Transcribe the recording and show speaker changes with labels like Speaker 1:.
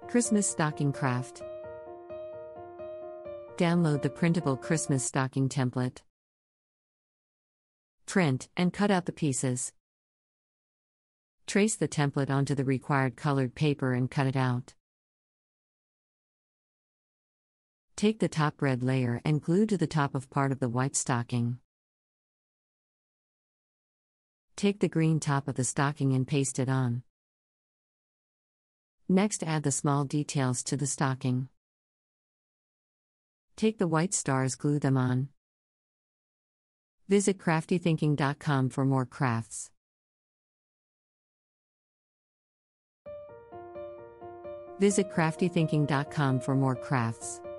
Speaker 1: Christmas Stocking Craft. Download the printable Christmas stocking template. Print and cut out the pieces. Trace the template onto the required colored paper and cut it out. Take the top red layer and glue to the top of part of the white stocking. Take the green top of the stocking and paste it on. Next, add the small details to the stocking. Take the white stars, glue them on. Visit craftythinking.com for more crafts. Visit craftythinking.com for more crafts.